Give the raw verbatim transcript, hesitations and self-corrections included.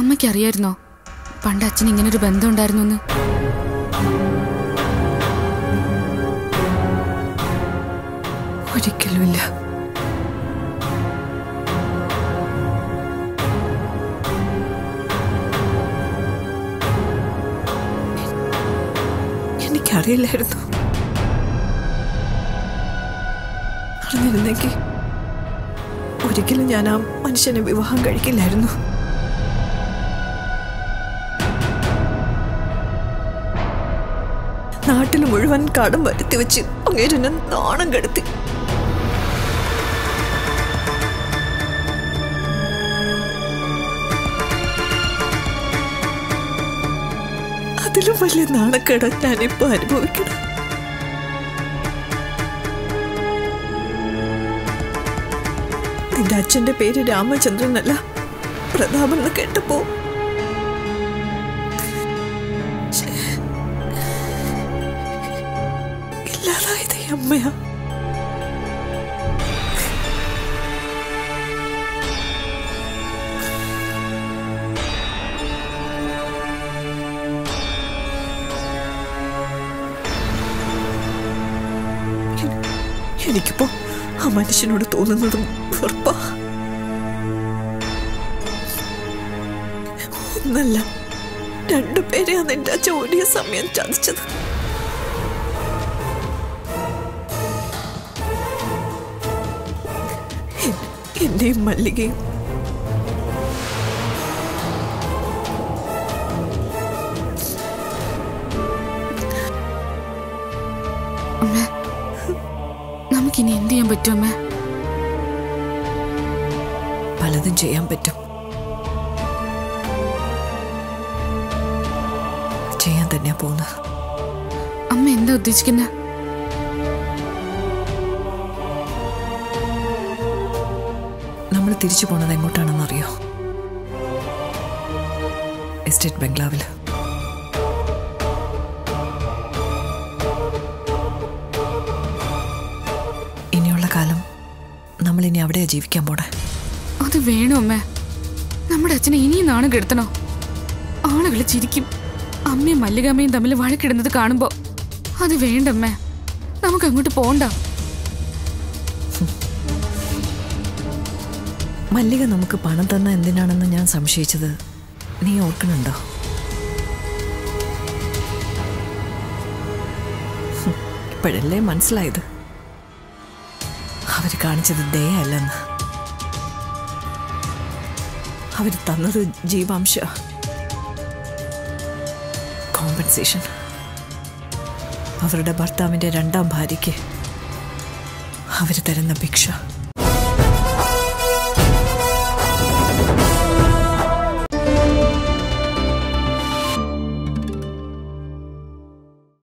അമ്മയ്ക്ക് അറിയായിരുന്നോ പണ്ട് അച്ഛൻ ഇങ്ങനൊരു ബന്ധം ഉണ്ടായിരുന്നു? ഒരിക്കലുമില്ല. എനിക്കറിയില്ലായിരുന്നു. അറിഞ്ഞിരുന്നെങ്കിൽ ഒരിക്കലും ഞാൻ ആ മനുഷ്യനെ വിവാഹം കഴിക്കില്ലായിരുന്നു. നാട്ടിൽ മുഴുവൻ കടം വരുത്തി വെച്ച് അങ്ങേരെന്നെ നാണം കെടുത്തി. അതിലും വലിയ നാണക്കേടാ ഞാനിപ്പോ അനുഭവിക്കണം. നിന്റെ അച്ഛന്റെ പേര് രാമചന്ദ്രനല്ല പ്രതാപൻ എന്ന് കേട്ടപ്പോ ഇല്ലാതായത് അമ്മയാ. എനിക്കിപ്പോ ആ മനുഷ്യനോട് തോന്നുന്നതും വെറുപ്പാ. ഒന്നല്ല രണ്ടുപേരെയാണ് എന്റെ അച്ഛൻ ഒരേ സമയം ചതിച്ചത്. എന്റെയും മല്ലികയും. നമുക്കിനി എന്ത് ചെയ്യാൻ പറ്റും അമ്മ? പലതും ചെയ്യാൻ പറ്റും. ചെയ്യാൻ തന്നെയാ പോകുന്നത്. അമ്മ എന്താ ഉദ്ദേശിക്കുന്ന? നമ്മൾ തിരിച്ചു പോണത് എങ്ങോട്ടാണെന്ന് അറിയോ? എസ്റ്റേറ്റ് ബംഗ്ലാവിൽ. ഇനിയുള്ള കാലം നമ്മൾ ഇനി അവിടെയാ ജീവിക്കാൻ പോണേ. അത് വേണോ അമ്മ? നമ്മുടെ അച്ഛനെ ഇനിയും നാണം കെടുത്തണോ? ആളുകൾ ചിരിക്കും. അമ്മയും മല്ലികാമ്മയും തമ്മിൽ വഴക്കിടുന്നത് കാണുമ്പോ അത് വേണ്ടമ്മേ. നമുക്ക് അങ്ങോട്ട് പോണ്ട. മല്ലിക നമുക്ക് പണം തന്ന എന്തിനാണെന്ന് ഞാൻ സംശയിച്ചത് നീ ഓർക്കണുണ്ടോ? ഇപ്പോഴല്ലേ മനസ്സിലായത് അവര് കാണിച്ചത് ദയയല്ലെന്ന്. അവര് തന്നത് ജീവാംശ, കോമ്പൻസേഷൻ. അവരുടെ ഭർത്താവിന്റെ രണ്ടാം ഭാര്യയ്ക്ക് അവര് തരുന്ന ഭിക്ഷ.